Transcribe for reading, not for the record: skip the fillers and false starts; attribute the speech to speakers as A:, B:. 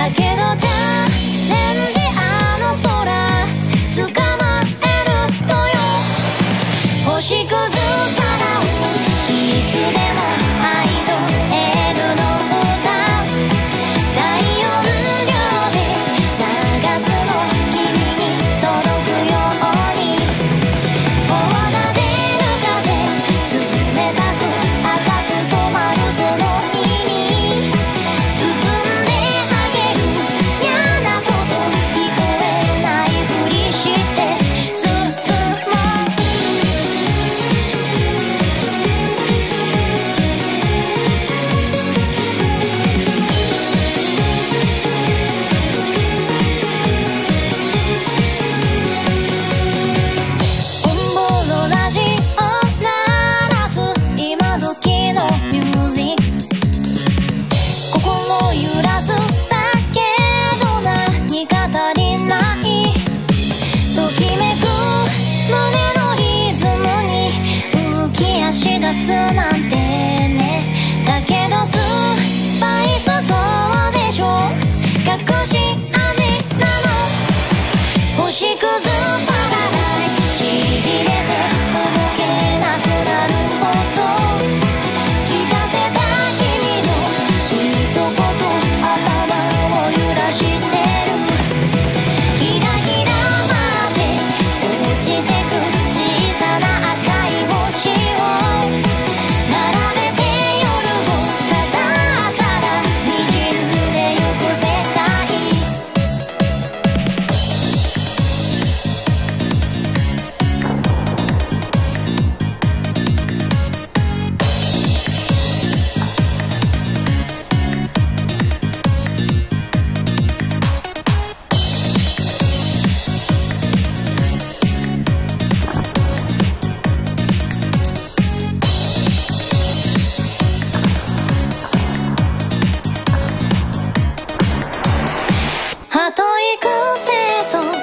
A: 星屑サラウンド、いつでも愛とエールの歌、大音量で流すの君に届くように、放られる風冷たく赤く染まるその日に包んであげる、嫌なこと聞こえないふりしてなんてね、だけどスパイスそうでしょ、隠し味なの。星屑パラダイス、しびれて動けなくなるほど聞かせた君の一言、頭を揺らしてる。ひらひらまで落ちてく小さな赤い星をあと幾清楚